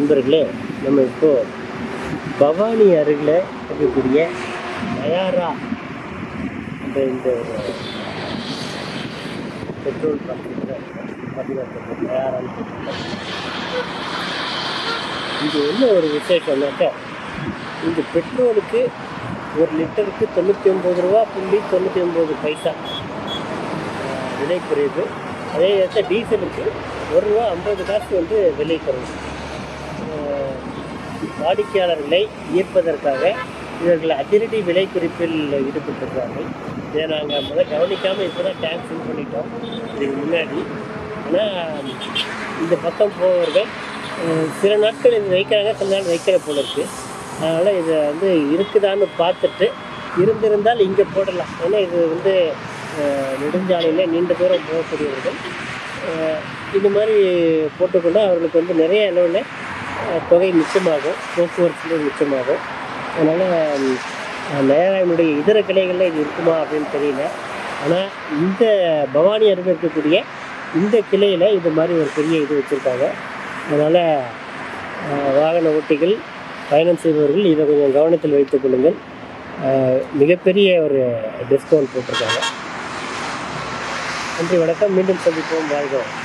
நண்பர்களே, நம்ம இப்போது பவானி அருகில் இருக்கக்கூடிய நயாரா என்ற இந்த ஒரு பெட்ரோல் பங்க்கில் பார்த்தீங்கன்னா நயாரான்னு போட்டிருக்கோம். இது என்ன ஒரு விசேஷம்னாக்கா, இந்த பெட்ரோலுக்கு ஒரு லிட்டருக்கு 99.99 பைசா விலை குறைவு. அதே நேரத்தில் டீசலுக்கு ₹1.50 வந்து விலை குறைவு. வாடிக்கையாளர்களை ஈர்ப்பதற்காக இவர்கள் அதிரடி விலை குறிப்பில் ஈடுபட்டிருக்கிறார்கள். இதை நாங்கள் முதல்ல கவனிக்காமல் இப்போ தான் டேங்க் ஃபில் பண்ணிட்டோம் இதுக்கு முன்னாடி. ஆனால் இந்த பக்கம் போவர்கள் சில நாட்கள் இது வைக்கிறாங்க, சில நாள் வைக்கிற போல இருக்குது. அதனால் இதை வந்து இருக்குதான்னு பார்த்துட்டு இருந்திருந்தால் இங்கே போடலாம். ஏன்னா இது வந்து நெடுஞ்சாலையில் நீண்ட தூரம் போகக்கூடியவர்கள் இது மாதிரி போட்டுக்கொண்டால் அவர்களுக்கு வந்து நிறைய அளவில் தொகை மிச்சமாகும், போக்குவரத்து மிச்சமாகும். அதனால் நயாராவினுடைய இதர கிளைகளில் இது இருக்குமா அப்படின்னு தெரியல. ஆனால் இந்த பவானி அருகே இருக்கக்கூடிய இந்த கிளையில் இது மாதிரி ஒரு பெரிய இது வச்சுருக்காங்க. அதனால் வாகன ஓட்டிகள், பயணம் செய்பவர்கள் இதை கொஞ்சம் கவனத்தில் வைத்துக் கொள்ளுங்கள். மிகப்பெரிய ஒரு டிஸ்கவுண்ட் போட்டிருக்காங்க. நன்றி, வணக்கம். மீண்டும் சந்திப்போம். வாழ்க.